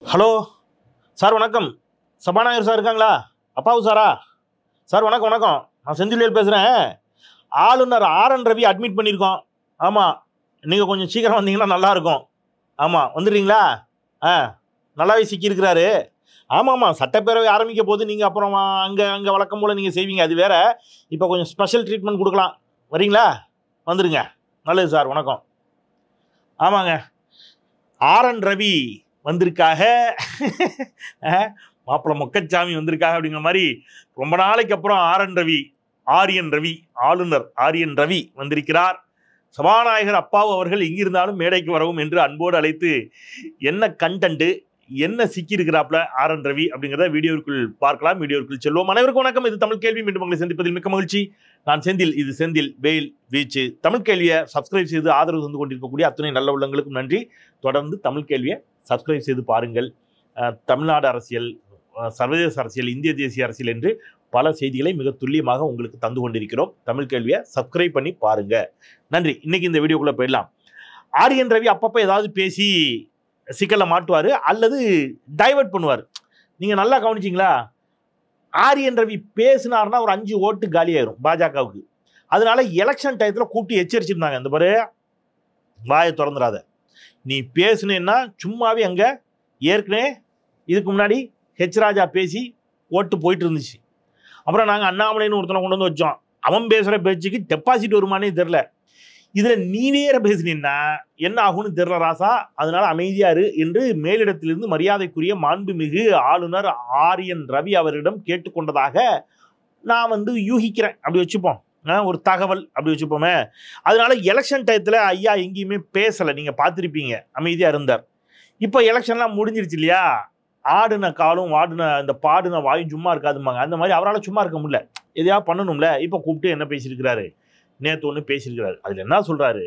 Hello sir, வணக்கம். சபாநாயகர் sir இருக்காங்களா? அப்பாவு சாரா? சார் வணக்கம் வணக்கம். நான் செந்தில்வேல் பேசுகிறேன். ஆளுநர் ஆர்.என். ரவி அட்மிட் பண்ணியிருக்கோம். ஆமாம், நீங்கள் கொஞ்சம் சீக்கிரம் வந்தீங்கன்னா நல்லாயிருக்கும். ஆமாம், வந்துடுறீங்களா? ஆ, நல்லாவே சிக்கியிருக்கிறாரு. ஆமாம் ஆமாம், சட்டப்பேரவை ஆரம்பிக்க போது நீங்கள் அப்புறம் அங்கே வழக்கம் போல் நீங்கள் செய்வீங்க, அது வேற. இப்போ கொஞ்சம் ஸ்பெஷல் ட்ரீட்மெண்ட் கொடுக்கலாம். வரீங்களா? வந்துடுங்க. நல்லது சார், வணக்கம். ஆமாங்க, ஆர்.என். ரவி வந்திருக்காக. மாப்பிள்ள மொக்கச்சாமி வந்திருக்காக அப்படிங்கிற மாதிரி ரொம்ப நாளைக்கு அப்புறம் ஆரியன் ரவி ஆளுநர் ஆரியன் ரவி வந்திருக்கிறார். சபாநாயகர் அப்பாவு அவர்கள் எங்கிருந்தாலும் மேடைக்கு வரவும் என்று அன்போடு அழைத்து என்ன கண்டென்ட், என்ன சிக்கியிருக்கிறாப்ல ஆர்.என். ரவி அப்படிங்கிறத வீடியோவுக்குள் பார்க்கலாம். வீடியோவுக்குள் செல்வோம். அனைவருக்கும் வணக்கம். இது தமிழ் கேள்வி. மீண்டும் உங்களை சந்திப்பதில் மிக்க மகிழ்ச்சி. நான் செந்தில். இது செந்தில் வேல் வீச்சு. தமிழ் கேள்வியை சப்ஸ்கிரைப் செய்து ஆதரவு தந்து கொண்டிருக்கக்கூடிய அத்தனை நல்ல உள்ளங்களுக்கும் நன்றி. தொடர்ந்து தமிழ் கேள்வியை சப்ஸ்கிரைப் செய்து பாருங்கள். தமிழ்நாடு அரசியல், சர்வதேச அரசியல், இந்திய தேசிய அரசியல் என்று பல செய்திகளை மிக துல்லியமாக உங்களுக்கு தந்து கொண்டிருக்கிறோம். தமிழ் கேள்வியை சப்ஸ்கிரைப் பண்ணி பாருங்க. நன்றி. இன்னைக்கு இந்த வீடியோக்குள்ள போயிடலாம். ஆர்.என். ரவி அப்பப்போ ஏதாவது பேசி சிக்கலை மாட்டுவார் அல்லது டைவர்ட் பண்ணுவார். நீங்கள் நல்லா கவனிச்சிங்களா? ஆர்.என். ரவி பேசினார்னா ஒரு 5 ஓட்டு காலியாயிரும் பாஜகவுக்கு. அதனால எலெக்ஷன் டயத்தில் கூப்பிட்டு எச்சரிச்சிருந்தாங்க. இந்த பாரு, வாயை திறந்துடாத, நீ பேசுனேன்னா சும்மாவே அங்கே ஏற்கனவே இதுக்கு முன்னாடி ராஜா பேசி ஓட்டு போயிட்டு இருந்துச்சு. அப்புறம் நாங்கள் அண்ணாமலைன்னு ஒருத்தனை கொண்டு வந்து வச்சோம். அவன் பேசுகிற பேச்சுக்கு டெபாசிட் வருமானே தெரில. இதில் நீ வேற பேசுனீன்னா என்ன ஆகும்னு தெரில ராசா. அதனால அமைதியாரு என்று மேலிடத்திலிருந்து மரியாதைக்குரிய மாண்புமிகு ஆளுநர் ஆர்.என். ரவி அவரிடம் கேட்டுக்கொண்டதாக நான் யூகிக்கிறேன். அப்படி வச்சுப்போம், ஒரு தகவல் அப்படி வச்சுப்போமே. அதனால எலெக்ஷன் டயத்தில் ஐயா எங்கேயுமே பேசலை. நீங்கள் பார்த்துருப்பீங்க, அமைதியாக இருந்தார். இப்போ எலெக்ஷன்லாம் முடிஞ்சிருச்சு இல்லையா? ஆடுன காலும் வாடுன இந்த பாடுன வாயும் சும்மா இருக்காதுமாங்க. அந்த மாதிரி அவரால் சும்மா இருக்க முடியல, எதையாவது பண்ணணும்ல. இப்போ கூப்பிட்டு என்ன பேசியிருக்கிறாரு, நேற்று ஒன்று பேசியிருக்கிறாரு. அதில் என்ன சொல்றாரு,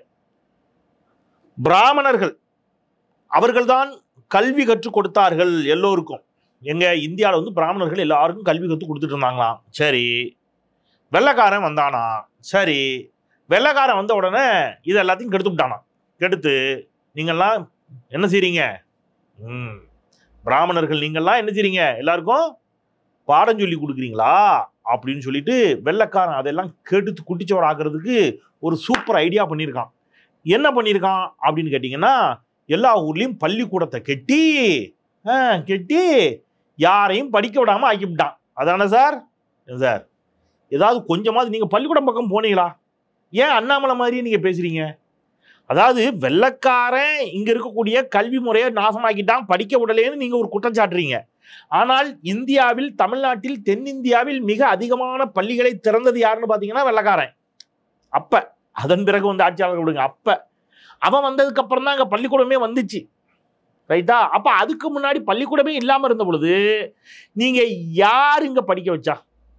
பிராமணர்கள் அவர்கள்தான் கல்வி கற்றுக் கொடுத்தார்கள் எல்லோருக்கும். எங்க இந்தியாவில் பிராமணர்கள் எல்லாருக்கும் கல்வி கற்றுக் கொடுத்துட்டு இருந்தாங்களாம். சரி, வெள்ளைக்காரன் வந்தானா? சரி, வெள்ளைக்காரன் வந்த உடனே இது எல்லாத்தையும் கெடுத்து விட்டானா. கெடுத்து நீங்கள்லாம் என்ன செய்றீங்க? பிராமணர்கள் நீங்கள்லாம் என்ன செய்றீங்க? எல்லாருக்கும் பாடம் சொல்லி கொடுக்குறீங்களா அப்படின்னு சொல்லிட்டு வெள்ளைக்காரன் அதெல்லாம் கெடுத்து குட்டிச்சோர் ஆக்குறதுக்கு ஒரு சூப்பர் ஐடியா பண்ணியிருக்கான். என்ன பண்ணியிருக்கான் அப்படின்னு கேட்டிங்கன்னா, எல்லா ஊர்லேயும் பள்ளிக்கூடத்தை கெட்டி யாரையும் படிக்க விடாமல் ஆக்கிவிட்டான். அதானே சார்? சார், ஏதாவது கொஞ்சமாவது நீங்கள் பள்ளிக்கூடம் பக்கம் போனீங்களா? ஏன் அண்ணாமலை மாதிரியே நீங்கள் பேசுகிறீங்க? அதாவது வெள்ளைக்காரன் இங்கே இருக்கக்கூடிய கல்வி முறையை நாசமாக்கிட்டான், படிக்க விடலேன்னு நீங்கள் ஒரு குற்றம் சாட்டுறீங்க. ஆனால் இந்தியாவில், தமிழ்நாட்டில், தென்னிந்தியாவில் மிக அதிகமான பள்ளிகளை திறந்தது யாருன்னு பார்த்தீங்கன்னா வெள்ளைக்காரன். அப்போ அதன் பிறகு ஆட்சியாளர்கள் விடுங்க, அப்போ அவன் வந்ததுக்கு அப்புறம் தான் அங்கே பள்ளிக்கூடமே வந்துச்சு. ரைட்டா? அப்போ அதுக்கு முன்னாடி பள்ளிக்கூடமே இல்லாமல் இருந்த பொழுது நீங்கள் யார் இங்கே படிக்க வச்சா?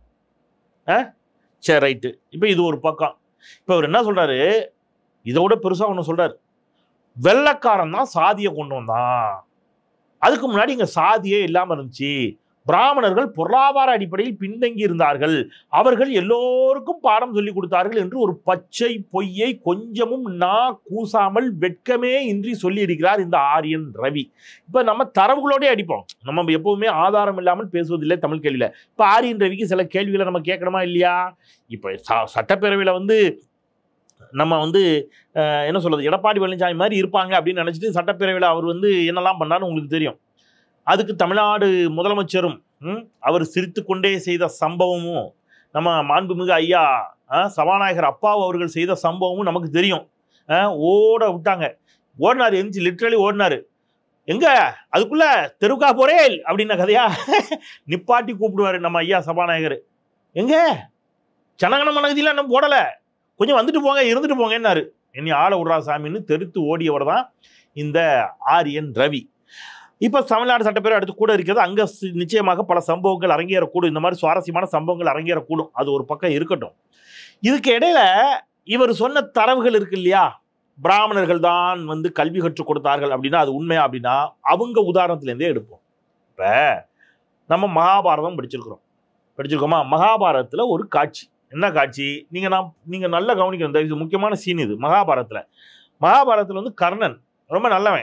சரி, ரைட்டு. இப்போ இது ஒரு பக்கம். இப்போ அவர் என்ன சொல்றாரு, இதோட பெருசா ஒன்று சொல்றாரு. வெள்ளைக்காரன் தான் சாதியை கொண்டு வந்தான். அதுக்கு முன்னாடி இங்க சாதியே இல்லாம இருந்துச்சு. பிராமணர்கள் பொருளாதார அடிப்படையில் பின்தங்கி இருந்தார்கள். அவர்கள் எல்லோருக்கும் பாடம் சொல்லி கொடுத்தார்கள் என்று ஒரு பச்சை பொய்யை கொஞ்சமும் கூசாமல் வெட்கமே இன்றி சொல்லி இருக்கிறார் இந்த ஆர்.என். ரவி. இப்ப நம்ம தரவுகளோட அடிப்போம். நம்ம எப்பவுமே ஆதாரம் இல்லாமல் பேசுவதில்லை தமிழ் கேள்வியில. இப்ப ஆர்.என். ரவிக்கு சில கேள்விகளை நம்ம கேட்கணுமா இல்லையா? இப்ப சட்டப்பேரவையில நம்ம என்ன சொல்றது, எடப்பாடி பழனிசாமி மாதிரி இருப்பாங்க அப்படின்னு நினைச்சிட்டு சட்டப்பேரவையில் அவர் என்னெல்லாம் பண்ணாருன்னு உங்களுக்கு தெரியும். அதுக்கு தமிழ்நாடு முதலமைச்சரும் அவர் சிரித்து கொண்டே செய்த சம்பவமும், நம்ம மாண்புமிகு ஐயா சபாநாயகர் அப்பாவு அவர்கள் செய்த சம்பவமும் நமக்கு தெரியும். ஓட விட்டாங்க, ஓடினாரு, எந்திச்சு லிட்ரலி ஓடினாரு. எங்க அதுக்குள்ள தெருக்கா போறேல் அப்படின்ன கதையா நிப்பாட்டி கூப்பிடுவாரு நம்ம ஐயா சபாநாயகர். எங்க ஜனகன மனகதியெல்லாம் நம்ம போடல, கொஞ்சம் வந்துட்டு போங்க, இருந்துட்டு போங்கன்னாரு. என்னை ஆள விடுறா சாமின்னு தெருத்து ஓடியவர் தான் இந்த ஆர்.என். ரவி. இப்போ தமிழ்நாடு சட்டப்பேரவை அடுத்து கூட இருக்கிறது. அங்கே நிச்சயமாக பல சம்பவங்கள் அரங்கேறக்கூடும். இந்த மாதிரி சுவாரஸ்யமான சம்பவங்கள் அரங்கேறக்கூடும். அது ஒரு பக்கம் இருக்கட்டும். இதுக்கு இடையில இவர் சொன்ன தரவுகள் இருக்கு இல்லையா? பிராமணர்கள் தான் கல்வி கற்றுக் கொடுத்தார்கள் அப்படின்னா அது உண்மையா அப்படின்னா அவங்க உதாரணத்துலேருந்தே எடுப்போம். இப்போ நம்ம மகாபாரதம் படிச்சிருக்கோமா? மகாபாரதத்தில் ஒரு காட்சி. என்ன காட்சி? நீங்கள் நல்லா கவனிக்கணும். முக்கியமான சீன் இது. மகாபாரதத்தில் கர்ணன் ரொம்ப நல்லவன்,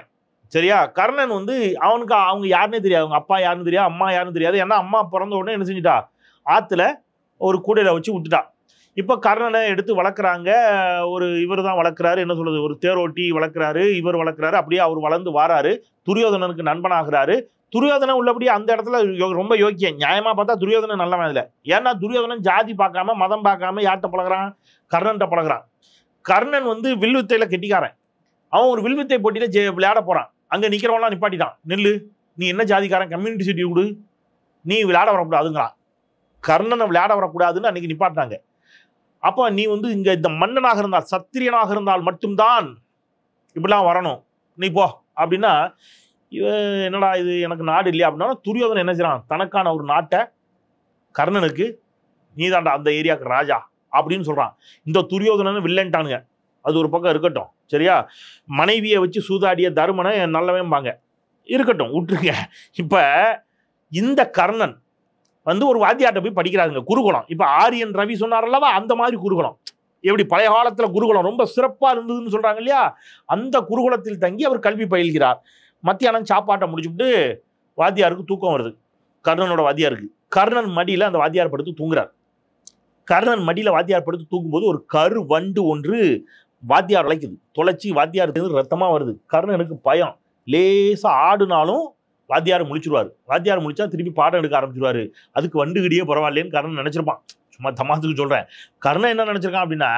சரியா? கர்ணன் வந்து அவனுக்கு அவங்க யாருன்னே தெரியாது, அவங்க அப்பா யாருன்னு தெரியாது, அம்மா யாருன்னு தெரியாது. ஏன்னா அம்மா பிறந்த உடனே என்ன செஞ்சுட்டா, ஆத்துல ஒரு கூடையில வச்சு விட்டுட்டா. இப்ப கர்ணனை எடுத்து வளர்க்குறாங்க. ஒரு இவர் தான் வளர்க்குறாரு, என்ன சொல்றது, ஒரு தேரோட்டி வளர்க்குறாரு, இவர் வளர்க்குறாரு. அப்படியே அவர் வளர்ந்து வாராரு, துரியோதனனுக்கு நண்பனாகிறாரு. துரியோதனன் உள்ளபடியே அந்த இடத்துல ரொம்ப யோக்கியம். நியாயமா பார்த்தா துரியோதனன் நல்லவன் இல்லை. ஏன்னா துரியோதனன் ஜாதி பார்க்காம மதம் பார்க்காம யார்கிட்ட பழகுறான், கர்ணன்ட்ட பழகுறான். கர்ணன் வந்து வில்வித்தையில கெட்டிக்காரன். அவன் ஒரு வில்வித்தை போட்டியில விளையாட போறான். அங்க நிக்கிறவன்லாம் நிப்பாட்டிட்டான். நெல்லு, நீ என்ன ஜாதிக்காரன், கம்யூனிட்டி சீட்டி கொடு, நீ விளையாட வரக்கூடாதுங்கிறான். கர்ணனை விளையாட வரக்கூடாதுன்னு அன்னைக்கு நிப்பாட்டினாங்க. அப்போ நீ வந்து இங்க இந்த மன்னனாக இருந்தால், சத்திரியனாக இருந்தால் மட்டும்தான் இப்படிலாம் வரணும், நீ போ அப்படின்னா, என்னடா இது, எனக்கு நாடு இல்லையா அப்படின்னா, துரியோதனன் என்ன செய்யறான், தனக்கான ஒரு நாட்டை கர்ணனுக்கு, நீதாண்டா அந்த ஏரியாவுக்கு ராஜா அப்படின்னு சொல்றான். இந்த துரியோதனன் வில்லன்ட்டானுங்க. அது ஒரு பக்கம் இருக்கட்டும், சரியா? மனைவியை வச்சு சூதாடிய தருமனை நல்லவேம்பாங்க, இருக்கட்டும், விட்டுருங்க. இப்ப இந்த கர்ணன் வந்து ஒரு வாத்தியார்ட்ட போய் படிக்கிறாருங்க, குருகுலம். இப்ப ஆரியன் ரவி சொன்னார்லவா, அந்த மாதிரி குருகுலம். எப்படி பழைய காலத்துல குருகுலம் ரொம்ப சிறப்பா இருந்ததுன்னு சொல்றாங்க இல்லையா, அந்த குருகுலத்தில் தங்கி அவர் கல்வி பயில்கிறார். மத்தியானம் சாப்பாட்டை முடிச்சுட்டு வாத்தியாருக்கு தூக்கம் வருது, கர்ணனோட வாத்தியாருக்கு. கர்ணன் மடியில அந்த வாத்தியார் படுத்து தூங்குறார். கர்ணன் மடியில வாத்தியார் படுத்து தூங்கும்போது ஒரு கரு வண்டு ஒன்று வாத்தியார் அழைக்குது. தொலைச்சி வாத்தியாருக்கு ரத்தமா வருது. கர்ணனுக்கு பயம். லேசா ஆடுனாலும் வாத்தியார் முழிச்சிருவாரு. வாத்தியார் முழிச்சா திருப்பி பாடம் எடுக்க ஆரம்பிச்சிருவாரு. அதுக்கு வண்டுகிடியே பரவாயில்லைன்னு கர்ணன் நினைச்சிருப்பான். சும்மா தமாத்துக்கு சொல்றேன். கர்ணன் என்ன நினைச்சிருக்கான் அப்படின்னா,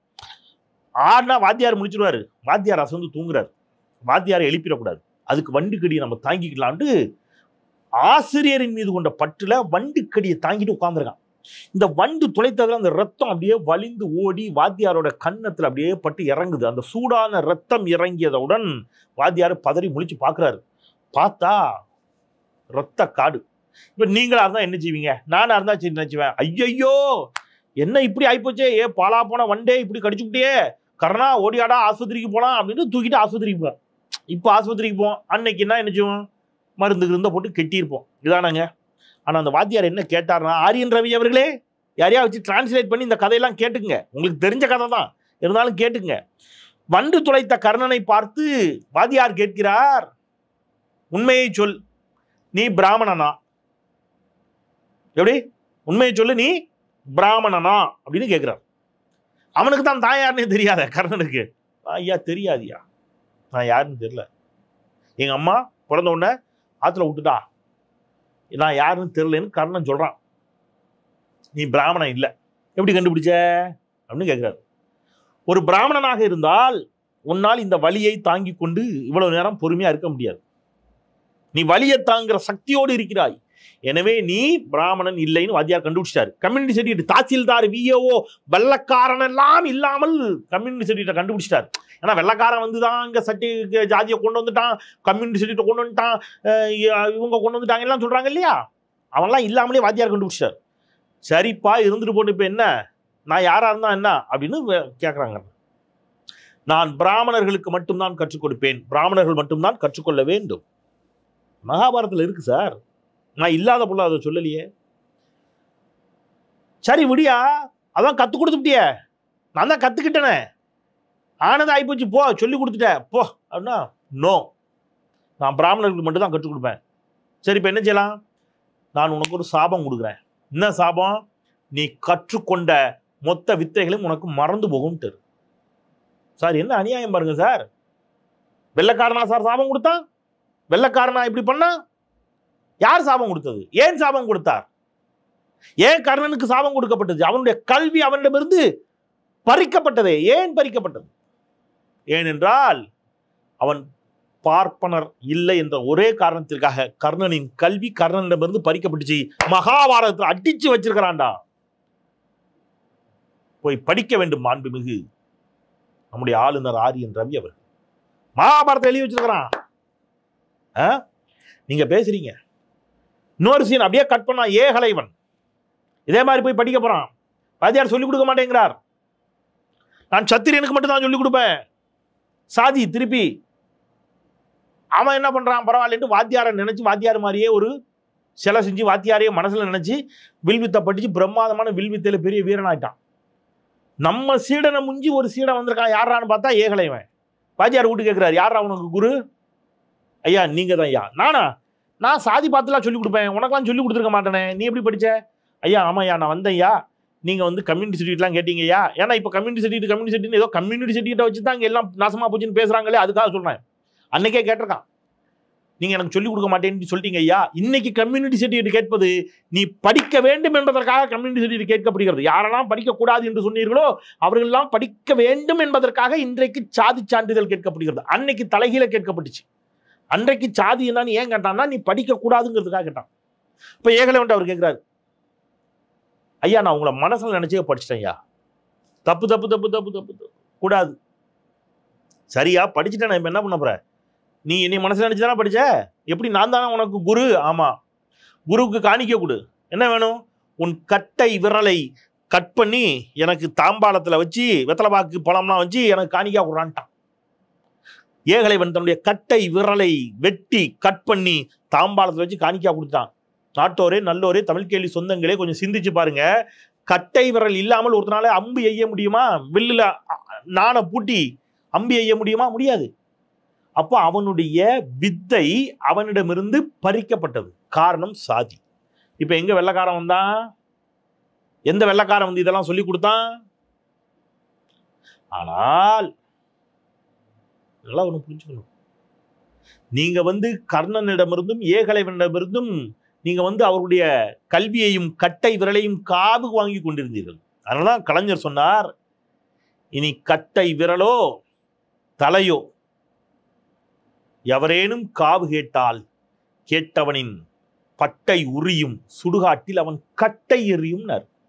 ஆடுனா வாத்தியார் முழிச்சிருவாரு, வாத்தியார் அசந்து தூங்குறாரு, வாத்தியாரை எழுப்பிடக்கூடாது, அதுக்கு வண்டுக்கடியை நம்ம தாங்கிக்கலான்ட்டு ஆசிரியரின் மீது கொண்ட பற்றுல வண்டுக்கடியை தாங்கிட்டு உட்கார்ந்துருக்கான். இந்த வண்டு துளைத்ததுல அந்த ரத்தம் அப்படியே வலிந்து ஓடி வாத்தியாரோட கன்னத்துல அப்படியே பட்டு இறங்குது. அந்த சூடான ரத்தம் இறங்கியதுடன் வாத்தியார் பதறி முழிச்சு பார்க்கிறாரு. பார்த்தா ரத்த காடு. இப்ப நீங்களா இருந்தா என்ன செய்வீங்க? நானா இருந்தா நினைச்சுவேன், ஐயோ என்ன இப்படி ஆயிப்போச்சே, ஏ பாலா போன வண்டே இப்படி கடிச்சுக்கிட்டே, கர்ணா ஓடியாடா ஆஸ்பத்திரிக்கு போலாம் அப்படின்னு தூக்கிட்டு ஆஸ்பத்திரிக்கு போவோம். இப்போ ஆஸ்பத்திரிக்கு போவோம். அன்னைக்கு என்ன செய்வோம், மருந்து இருந்த போட்டு கெட்டியிருப்போம். இதானாங்க. ஆனா அந்த வாத்தியார் என்ன கேட்டார்னா, ஆரியன் ரவி அவர்களே, யாரையா வச்சு டிரான்ஸ்லேட் பண்ணி இந்த கதையெல்லாம் கேட்டுக்குங்க, உங்களுக்கு தெரிஞ்ச கதை தான் இருந்தாலும் கேட்டுக்குங்க. வண்டு துளைத்த கர்ணனை பார்த்து வாத்தியார் கேட்கிறார், உண்மையை சொல், நீ பிராமணனா? எப்படி, உண்மையை சொல்லு, நீ பிராமணனா அப்படின்னு கேட்கிறார். அவனுக்கு தான் தான் யாருன்னே தெரியாத கர்ணனுக்கு. ஐயா தெரியாதியா, நான் யாருன்னு தெரியல, எங்க அம்மா பிறந்த உடனே ஆத்துல விட்டுட்டா, நான் யாருன்னு தெரியலன்னு கர்ணன் சொல்றான். நீ பிராமணன் இல்லை, எப்படி கண்டுபிடிச்ச அப்படின்னு கேட்கிறார். ஒரு பிராமணனாக இருந்தால் உன்னால் இந்த வலியை தாங்கி கொண்டு இவ்வளவு நேரம் பொறுமையா இருக்க முடியாது. நீ வலியை தாங்குற சக்தியோடு இருக்கிறாய், எனவே நீ பிராமணன் இல்லைன்னு வாத்தியார் கண்டுபிடிச்சாரு. கம்யூனிட்டி சர்டிஃபிகேட், தாசில்தார், விஏஓ, வெள்ளக்காரன் எல்லாம் இல்லாமல் கம்யூனிட்டி சர்டிஃபிகேட் கண்டுபிடிச்சிட்டாரு. ஏன்னா வெள்ளக்காரன் வந்துதான் இங்க ஜாதியை கொண்டு வந்துட்டான், கம்யூனிட்டி சர்டிஃபிகேட் கொண்டு வந்துட்டான், இவங்க கொண்டு வந்துட்டாங்க எல்லாம் சொல்றாங்க இல்லையா, அவன்லாம் இல்லாமலே வாத்தியார் கண்டுபிடிச்சார். சரிப்பா இருந்துட்டு போட்டு இப்ப என்ன, நான் யாரா இருந்தா என்ன அப்படின்னு கேட்கறாங்க. நான் பிராமணர்களுக்கு மட்டும்தான் கற்றுக் கொடுப்பேன், பிராமணர்கள் மட்டும்தான் கற்றுக்கொள்ள வேண்டும். மகாபாரதத்தில் இருக்கு சார், நான் இல்லாத பொருள் அதை சொல்லலையே. சரி விடியா, அதான் கத்து கொடுத்துட்டிய, நான் தான் கத்துக்கிட்டேனே, ஆனது ஆயிப்போச்சு, போ சொல்லி கொடுத்துட்டேன் போ அப்படின்னா, நோ, நான் பிராமணர்களுக்கு மட்டும் தான் கற்றுக் கொடுப்பேன். சரி இப்போ என்ன செய்யலாம், நான் உனக்கு ஒரு சாபம் கொடுக்குறேன். என்ன சாபம்? நீ கற்றுக்கொண்ட மொத்த வித்தைகளும் உனக்கு மறந்து போகும்ட்டு. சார் என்ன அநியாயம் பாருங்க சார், வெள்ளக்காரனா சார் சாபம் கொடுத்தான்? வெள்ளக்காரனா இப்படி பண்ணா? யார் சாபம் கொடுத்தது? ஏன் சாபம் கொடுத்தார்? ஏன் கர்ணனுக்கு சாபம் கொடுக்கப்பட்டது? அவனுடைய கல்வி அவனிடமிருந்து பறிக்கப்பட்டதே. ஏன் பறிக்கப்பட்டது? ஏனென்றால் அவன் பார்ப்பனர் இல்லை என்ற ஒரே காரணத்திற்காக கர்ணனின் கல்வி கர்ணனிடமிருந்து பறிக்கப்பட்டுச்சு. மகாபாரதத்தில் அடிச்சு வச்சிருக்கிறான்டா, போய் படிக்க வேண்டும். மாண்புமிகு நம்முடைய ஆளுநர் ஆரியன் ரவி அவர் மகாபாரதத்தை எழுதி வச்சிருக்கிறான். நீங்க பேசுறீங்க. இன்னொரு சீன் அப்படியே கட் பண்ணா, ஏகலைவன் இதே மாதிரி போய் படிக்க போறான். வாத்தியார் சொல்லிக் கொடுக்க மாட்டேங்கிறார். நான் சத்திரியனுக்கு மட்டும் தான் சொல்லிக் கொடுப்பேன். சாதி திருப்பி அவன் என்ன பண்றான், பரவாயில்லன்ட்டு வாத்தியாரை நினைச்சு வாத்தியார் மாதிரியே ஒரு சிலை செஞ்சு வாத்தியாரையே மனசுல நினைச்சு வில்வித்தை படிச்சு பிரம்மாதமான வில்வித்தையில பெரிய வீரன் ஆயிட்டான். நம்ம சீடனை முஞ்சி ஒரு சீடன் வந்திருக்கான், யாரான்னு பார்த்தா ஏகலைவன். வாத்தியார் வீட்டு கேட்கிறாரு, யாரா உனக்கு குரு? ஐயா நீங்க தான் ஐயா. நானா? நான் சாதி பார்த்துலாம் சொல்லிக் கொடுப்பேன், உனக்கெல்லாம் சொல்லிக் கொடுத்துருக்க மாட்டேனே, நீ எப்படி படிச்ச? ஐயா ஆமாய்யா நான் வந்தேன் ஐயா, நீங்க வந்து கம்யூனிட்டி சர்டிஃபிகேட்லாம் கேட்டீங்க ஐயா. ஏன்னா இப்போ கம்யூனிட்டி சர்டிஃபிகேட் ஏதோ கம்யூனிட்டி சர்டிஃபிகேட்டை வச்சு தான் இங்கே எல்லாம் நாசமா போச்சுன்னு பேசுறாங்களே, அதுக்காக சொல்றேன். அன்னைக்கே கேட்டிருக்கான், நீங்க எனக்கு சொல்லிக் கொடுக்க மாட்டேன்னு சொல்லிட்டீங்க ஐயா. இன்னைக்கு கம்யூனிட்டி சர்டிஃபிகேட் கேட்பது நீ படிக்க வேண்டும் என்பதற்காக கம்யூனிட்டி சர்டிஃபிகேட் கேட்கப்படுகிறது. யாரெல்லாம் படிக்கக்கூடாது என்று சொன்னீர்களோ அவர்களெல்லாம் படிக்க வேண்டும் என்பதற்காக இன்றைக்கு சாதி சான்றிதழ் கேட்கப்படுகிறது. அன்னைக்கு தலைகீழ கேட்கப்பட்டுச்சு. அன்றைக்கு சாதி என்னன்னு ஏன் கேட்டான்னா நீ படிக்க கூடாதுங்கிறதுக்காக கேட்டான். இப்ப ஏகலைவன் அவர் கேட்கிறாரு, ஐயா நான் உங்களை மனசுல நினைச்சே படிச்சிட்டேன் ஐயா, தப்பு தப்பு தப்பு தப்பு தப்பு தப்பு கூடாது. சரியா படிச்சுட்டேன், நான் இப்ப என்ன பண்ண போறேன்? நீ என்னை மனசுல நினைச்சுதானே படிச்ச, எப்படி நான் தானே உனக்கு குரு? ஆமா, குருவுக்கு காணிக்க கொடு. என்ன வேணும்? உன் கட்டை விரலை கட் பண்ணி எனக்கு தாம்பாளத்துல வச்சு வெத்தலைப்பாக்கு பழம்லாம் வச்சு எனக்கு காணிக்கா கொடுறான்ட்டான். ஏகலைவன் தன்னுடைய கட்டை விரலை வெட்டி கட் பண்ணி தாம்பாளத்துல வச்சு காணிக்கா கொடுத்தான். நாட்டோரே நல்லோரே தமிழ் கேள்வி சொந்தங்களே கொஞ்சம் சிந்திச்சு பாருங்க. கட்டை விரல் இல்லாமல் ஒருத்தனால அம்பு எய்ய முடியுமா? வில்லுல நாண பூட்டி அம்பு எய்ய முடியுமா? முடியாது. அப்போ அவனுடைய வித்தை அவனிடமிருந்து பறிக்கப்பட்டது. காரணம் சாதி. இப்ப எங்க வெள்ளக்காரன் வந்தான்? எந்த வெள்ளக்காரன் வந்து இதெல்லாம் சொல்லி கொடுத்தான்? ஆனால் நல்லா ஒண்ணு புரிஞ்சுக்கணும், நீங்க வந்து கர்ணனிடமிருந்தும் ஏகலைவனிடமிருந்தும் நீங்க வந்து அவருடைய கல்வியையும் கட்டை விரலையும் காவு வாங்கி கொண்டிருந்தீர்கள். அதனாலதான் கலைஞர் சொன்னார், இனி கட்டை விரலோ தலையோ எவரேனும் காவு கேட்டால் கேட்டவனின் பட்டை உரியும் சுடுகாட்டில் அவன் கட்டை எறியும்.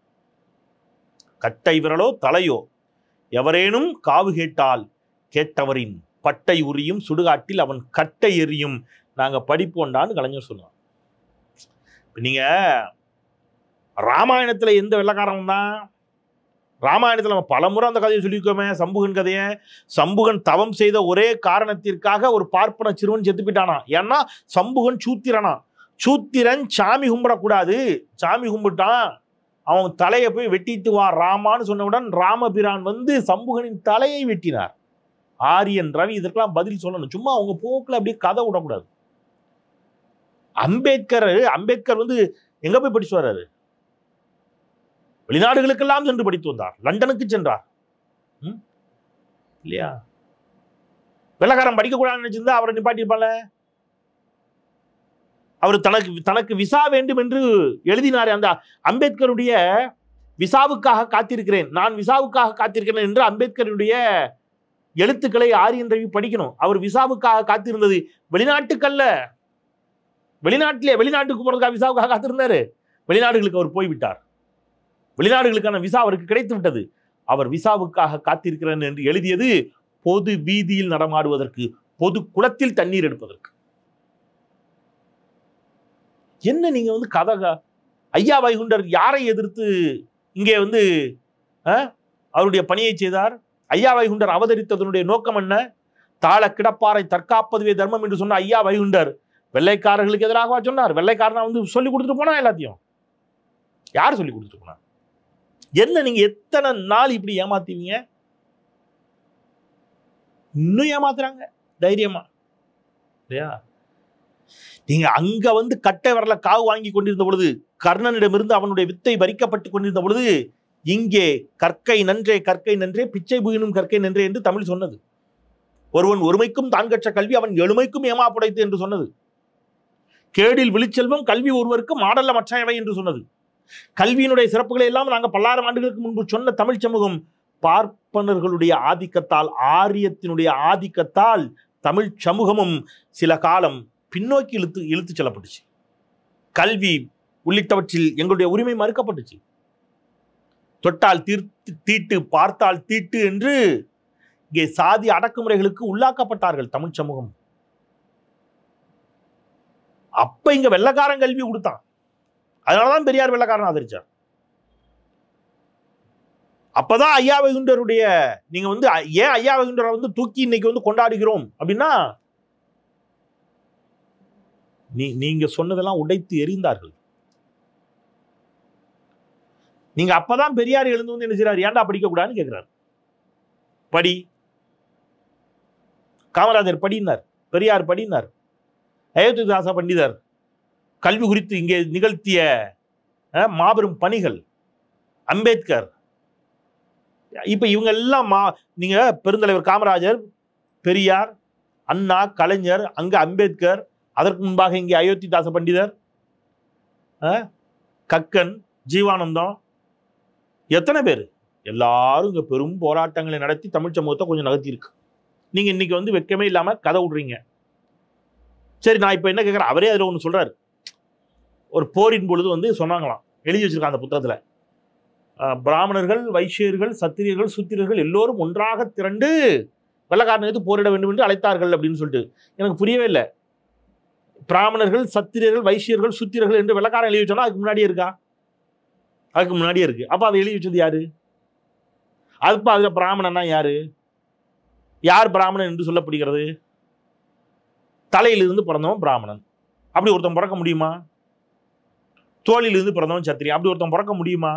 கட்டை விரலோ தலையோ எவரேனும் காவு கேட்டால் கேட்டவரின் பட்டை உரியும் சுடுகாட்டில் அவன் கட்டை எறியும். நாங்க படிப்போண்டான்னு கலைஞர் சொன்னார். நீங்க ராமாயணத்துல எந்த வெள்ளக்காரன் தான்? ராமாயணத்துல நம்ம பல முறை அந்த கதையை சொல்லியிருக்கோமே, சம்புகன் கதையை. சம்புகன் தவம் செய்த ஒரே காரணத்திற்காக ஒரு பார்ப்பன சிறுவன் செத்து போயிட்டானா. ஏன்னா சம்புகன் சூத்திரனா. சூத்திரன் சாமி கும்பிடக்கூடாது, சாமி கும்பிட்டான், அவன் தலையை போய் வெட்டிட்டு வா ராமான்னு சொன்னவுடன் ராமபிரான் வந்து சம்புகனின் தலையை வெட்டினார். ஆரியன் ரவி இதற்கெல்லாம் பதில் சொல்லணும். சும்மா அவங்க போக்குல அப்படியே கதை விடக்கூடாது. அம்பேத்கர் வந்து எங்க போய் படிச்சு வர்றாரு? வெளிநாடுகளுக்கெல்லாம் சென்று படித்து வந்தார், லண்டனுக்கு சென்றார் இல்லையா? வெள்ளக்காரன் படிக்க கூடாதுன்னு நினைச்சிருந்தா அவரை நிப்பாட்டியிருப்பாங்க. அவர் தனக்கு விசா வேண்டும் என்று எழுதினாரே, அந்த அம்பேத்கருடைய விசாவுக்காக காத்திருக்கிறேன், நான் விசாவுக்காக காத்திருக்கிறேன் என்று அம்பேத்கருடைய எழுத்துக்களை ஆரியன் ரவி படிக்கணும். அவர் விசாவுக்காக காத்திருந்தது வெளிநாட்டுக்கல்ல, வெளிநாட்டுக்கு போறதுக்காக விசாவுக்காக காத்திருந்தாரு. வெளிநாடுகளுக்கு அவர் போய்விட்டார். வெளிநாடுகளுக்கான விசா அவருக்கு கிடைத்து விட்டது. அவர் விசாவுக்காக காத்திருக்கிறேன் என்று எழுதியது பொது வீதியில் நடமாடுவதற்கு, பொது குளத்தில் தண்ணீர் எடுப்பதற்கு. என்ன நீங்க வந்து கதை? ஐயா வைகுண்டர் யாரை எதிர்த்து இங்கே வந்து அவருடைய பணியை செய்தார்? ஐயா வைகுண்டர் அவதரித்ததனுடைய நோக்கம் என்ன? தாள கிடப்பாரை தற்காப்பதுவே தர்மம் என்று சொன்ன ஐயா வைகுண்டர் வெள்ளைக்காரர்களுக்கு எதிராக சொன்னார். வெள்ளைக்காரனா வந்து சொல்லி கொடுத்துட்டு போனா எல்லாத்தையும். யார் சொல்லி கொடுத்துட்டு போனா? என்ன நீங்க எத்தனை நாள் இப்படி ஏமாத்துவீங்க? இன்னும் ஏமாத்துறாங்க தைரியமா இல்லையா? நீங்க அங்க வந்து கட்டை வரல காவு வாங்கி கொண்டிருந்த பொழுது, கர்ணனிடமிருந்து அவனுடைய வித்தை பறிக்கப்பட்டு கொண்டிருந்த பொழுது, இங்கே கற்கை நன்றே கற்கை நன்றே பிச்சை புயினும் கற்கை நன்றே என்று தமிழ் சொன்னது. ஒருவன் ஒருமைக்கும் தான் கற்ற கல்வி அவன் எழுமைக்கும் ஏமாப்புடைத்து என்று சொன்னது. கேடில் விழிச்செல்வம் கல்வி ஒருவருக்கு மாடல்ல மற்றவை என்று சொன்னது. கல்வியினுடைய சிறப்புகளை எல்லாம் நாங்கள் பல்லாயிரம் ஆண்டுகளுக்கு முன்பு சொன்ன தமிழ் சமூகம் பார்ப்பனர்களுடைய ஆதிக்கத்தால், ஆரியத்தினுடைய ஆதிக்கத்தால் தமிழ் சமூகமும் சில காலம் பின்னோக்கி இழுத்து செல்லப்பட்டுச்சு. கல்வி உள்ளிட்டவற்றில் எங்களுடைய உரிமை மறுக்கப்பட்டுச்சு. தொட்டால் தீட்டு, பார்த்தால் தீட்டு என்று இங்கே சாதி அடக்குமுறைகளுக்கு உள்ளாக்கப்பட்டார்கள் தமிழ் சமூகம். அப்ப இங்க வெள்ளக்காரன் கல்வி கொடுத்தான். அதனாலதான் பெரியார் வெள்ளக்காரன் ஆதரிச்சார். அப்பதான் ஐயா வைகுண்டருடைய நீங்க வந்து ஏன் ஐயா வைகுண்டரை வந்து தூக்கி இன்னைக்கு வந்து கொண்டாடுகிறோம் அப்படின்னா, நீங்க சொன்னதெல்லாம் உடைத்து எறிந்தார்கள். நீங்க அப்பதான் பெரியார் எழுந்து வந்து என்ன செய்யறாரு? ஏன்டா படிக்க கூடாதுன்னு கேட்கிறார். படி, காமராஜர் படினார், பெரியார் படினார். அயோத்திதாச பண்டிதர் கல்வி குறித்து இங்கே நிகழ்த்திய மாபெரும் பணிகள், அம்பேத்கர், இப்ப இவங்க எல்லாம் நீங்க பெருந்தலைவர் காமராஜர், பெரியார், அண்ணா, கலைஞர், அங்க அம்பேத்கர், அதற்கு முன்பாக இங்கே அயோத்திதாச பண்டிதர், கக்கன், ஜீவானந்தம், எத்தனை பேர் எல்லாரும் இங்க பெரும் போராட்டங்களை நடத்தி தமிழ் சமூகத்தை கொஞ்சம் நகர்த்தி இருக்கு. நீங்க இன்னைக்கு வந்து வெக்கமே இல்லாம கதை விடுறீங்க. சரி, நான் இப்ப என்ன கேட்கிறேன், அவரே அதுல ஒண்ணு சொல்றாரு. ஒரு போரின் பொழுது வந்து சொன்னாங்களாம், எழுதி வச்சிருக்காங்க அந்த புத்தகத்துல, பிராமணர்கள், வைசியர்கள், சத்திரியர்கள், சூத்திரர்கள் எல்லோரும் ஒன்றாக திரண்டு வெள்ளக்காரனுக்கு போரிட வேண்டும் என்று அழைத்தார்கள் அப்படின்னு சொல்லிட்டு. எனக்கு புரியவே இல்லை. பிராமணர்கள், சத்திரியர்கள், வைசியர்கள், சூத்திரர்கள் என்று வெள்ளக்காரன் எழுதி வச்சோன்னா அதுக்கு முன்னாடியே இருக்கா? அதுக்கு முன்னாடியே இருக்கு. அப்ப அதை எழுதி வச்சது யாரு? அதுப்ப அதுல பிராமணன்னா யாரு? யார் பிராமணன் என்று சொல்லப்படுகிறது? தலையிலிருந்து பிறந்தவன் பிராமணன். அப்படி ஒருத்தன் பிறக்க முடியுமா? தோளிலிருந்து பிறந்தவன் சத்திரியன். அப்படி ஒருத்தன் பிறக்க முடியுமா?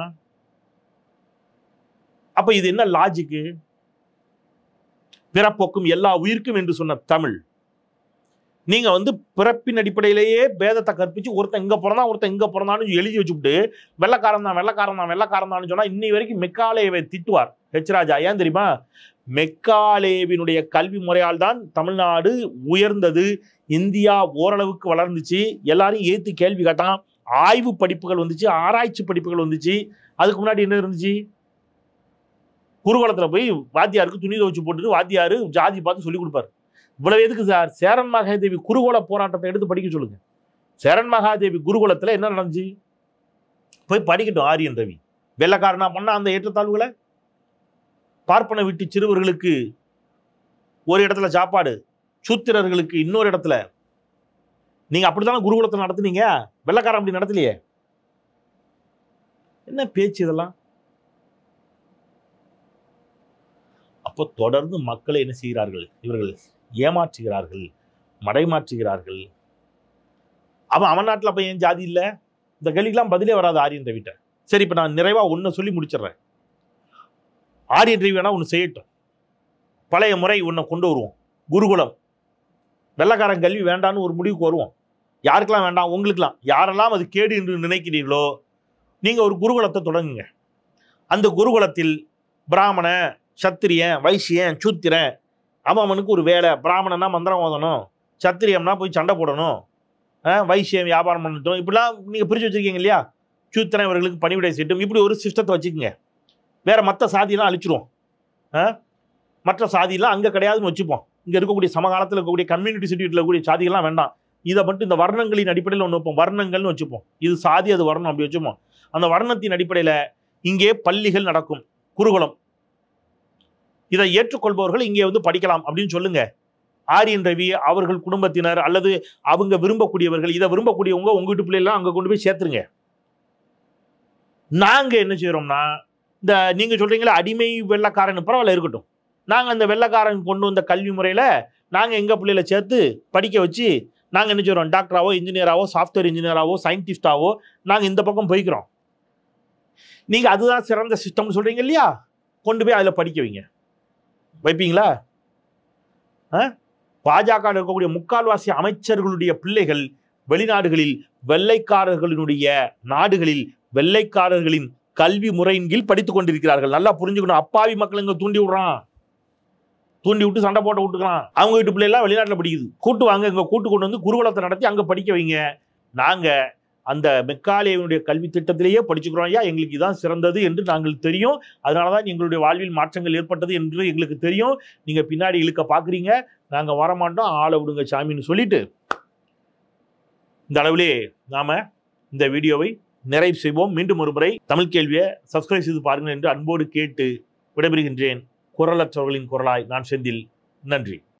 அப்ப இது என்ன லாஜிக்கு? பிறப்போக்கும் எல்லா உயிர்க்கும் என்று சொன்ன தமிழ், நீங்க வந்து பிறப்பின் அடிப்படையிலேயே பேதத்தை கற்பிச்சு ஒருத்தன் இங்க பிறந்தான் ஒருத்தன் இங்க பிறந்தான்னு எழுதி வச்சுட்டு வெள்ளக்காரன் தான் வெள்ளக்காரன் தான் வெள்ளக்காரன் தான் சொன்னா இன்னை வரைக்கும் மெக்காலேவை திட்டுவார் ஹெச் ராஜா. ஏன் தெரியுமா? மெக்காலேவினுடைய கல்வி முறையால் தான் தமிழ்நாடு உயர்ந்தது, இந்தியா ஓரளவுக்கு வளர்ந்துச்சு, எல்லாரும் ஏத்து கேள்வி கேட்டான், ஆய்வு படிப்புகள் வந்துச்சு, ஆராய்ச்சி படிப்புகள் வந்துச்சு. அதுக்கு முன்னாடி என்ன இருந்துச்சு? குருகுலத்துல போய் வாத்தியாருக்கு துணி துவச்சு போட்டுட்டு வாத்தியாரு ஜாதி பார்த்து சொல்லி கொடுப்பாரு. இவ்வளவு எதுக்கு சார்? சேரன் மகாதேவி குருகுல போராட்டத்தை எடுத்து படிக்க சொல்லுங்க. சேரன் மகாதேவி குருகுலத்துல என்ன நடந்துச்சு போய் படிக்கட்டும் ஆரியன் ரவி. வெள்ளக்காரனா பண்ண அந்த ஏற்றத்தாழ்வுகளை, பார்ப்பன வீட்டு சிறுவர்களுக்கு ஒரு இடத்துல சாப்பாடு, சூத்திரர்களுக்கு இன்னொரு இடத்துல. நீங்க அப்படித்தானே குருகுலத்தை நடத்துனீங்க, வெள்ளக்காரன் அப்படி நடத்தலையே. என்ன பேச்சு இதெல்லாம்? அப்போ தொடர்ந்து மக்களை என்ன செய்கிறார்கள்? இவர்கள் ஏமாற்றுகிறார்கள், மடைமாற்றுகிறார்கள். அவன் நாட்டில் அப்ப ஏன் ஜாதி இல்லை? இந்த கேள்விக்கெல்லாம் பதிலே வராது ஆரியன் ரவிட்ட. சரி, இப்ப நான் நிறைவா ஒன்னு சொல்லி முடிச்சிடுறேன். ஆரியன் ரவி வேணா ஒன்று செய்யட்டும், பழைய முறை ஒன்றை கொண்டு வருவோம். குருகுலம், வெள்ளக்காரன் கல்வி வேண்டான்னு ஒரு முடிவுக்கு வருவோம். யாருக்கெல்லாம் வேண்டாம்? உங்களுக்கெல்லாம். யாரெல்லாம் அது கேடு என்று நினைக்கிறீர்களோ நீங்க ஒரு குருகுலத்தை தொடங்குங்க. அந்த குருகுலத்தில் பிராமண, சத்திரியன், வைசியன், சூத்திரன், அவனுக்கு ஒரு வேலை. பிராமணன்னா மந்திரம் ஓதணும், சத்திரியம்னா போய் சண்டை போடணும், வைசியம் வியாபாரம் பண்ணட்டும், இப்படிலாம் நீங்க பிரிச்சு வச்சிருக்கீங்க இல்லையா? சூத்திரன் இவர்களுக்கு பணிவிடை செய்யட்டும். இப்படி ஒரு சிஸ்டத்தை வச்சுக்கோங்க. வேற மற்ற சாதியெல்லாம் அழிச்சிருவோம். மற்ற சாதியெல்லாம் அங்கே கிடையாதுன்னு வச்சுப்போம். இங்கே இருக்கக்கூடிய சமகாலத்தில் இருக்கக்கூடிய கம்யூனிட்டி சிட்டியில் இருக்கக்கூடிய சாதிகள்லாம் வேண்டாம். இதை மட்டும் இந்த வர்ணங்களின் அடிப்படையில் ஒன்று வைப்போம். வர்ணங்கள்னு வச்சுப்போம். இது சாதி, அது வர்ணம், அப்படி வச்சுப்போம். அந்த வர்ணத்தின் அடிப்படையில் இங்கே பள்ளிகள் நடக்கும், குருகுலம். இதை ஏற்றுக்கொள்பவர்கள் இங்கே வந்து படிக்கலாம் அப்படின்னு சொல்லுங்க. ஆரியன் ரவி அவர்கள் குடும்பத்தினர் அல்லது அவங்க விரும்பக்கூடியவர்கள், இதை விரும்பக்கூடியவங்க உங்க வீட்டு பிள்ளைலாம் அங்கே கொண்டு போய் சேர்த்துருங்க. நாங்க என்ன செய்யறோம்னா, இந்த நீங்க சொல்றீங்களா அடிமை வெள்ளக்காரன், பரவாயில்ல இருக்கட்டும். நாங்க அந்த வெள்ளக்காரன் கொண்டு வந்த கல்வி முறையில நாங்க எங்க பிள்ளைகளை சேர்த்து படிக்க வச்சு நாங்க என்ன செய்யறோம்? டாக்டராவோ, இன்ஜினியராவோ, சாஃப்ட்வேர் இன்ஜினியராவோ, சயின்டிஸ்டாவோ நாங்க இந்த பக்கம் போய்க்கிறோம். நீங்க அதுதான் சிறந்த சிஸ்டம் சொல்றீங்க இல்லையா? கொண்டு போய் அதுல படிக்க வைங்க. வைப்பீங்களா? பாஜக இருக்கக்கூடிய முக்கால்வாசி அமைச்சர்களுடைய பிள்ளைகள் வெளிநாடுகளில் வெள்ளைக்காரர்களுடைய நாடுகளில் வெள்ளைக்காரர்களின் கல்வி முறையின் கீழ் படித்துக் கொண்டிருக்கிறார்கள். நல்லா புரிஞ்சுக்கணும். அப்பாவி மக்கள் இங்க தூண்டி விடுறான், தூண்டி விட்டு சண்டை போட்டு விட்டுக்கலாம். அவங்க வீட்டு பிள்ளை எல்லாம் வெளிநாட்டில் படிக்குது. கூட்டு வாங்க, இங்க கூட்டு கொண்டு வந்து குருகுலத்தை நடத்தி அங்க படிக்க வைங்க. நாங்க அந்த மெக்காலேவினுடைய கல்வி திட்டத்திலேயே படிச்சுக்கிறோம். ஐயா, எங்களுக்கு இதான் சிறந்தது என்று நாங்கள் தெரியும். அதனாலதான் எங்களுடைய வாழ்வில் மாற்றங்கள் ஏற்பட்டது என்று எங்களுக்கு தெரியும். நீங்க பின்னாடி இழுக்க பாக்குறீங்க, நாங்க வரமாட்டோம், ஆளை விடுங்க சாமின்னு சொல்லிட்டு இந்த அளவிலே நாம இந்த வீடியோவை நிறைவு செய்வோம். மீண்டும் ஒரு முறை தமிழ் கேள்வியை சப்ஸ்கிரைப் செய்து பாருங்கள் என்று அன்போடு கேட்டு விடைபெறுகின்றேன். குரலற்றவர்களின் குரலாய் நான் செந்தில். நன்றி.